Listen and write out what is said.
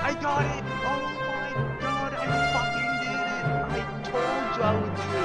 I got it! Oh my god, I fucking did it! I told you I would do it!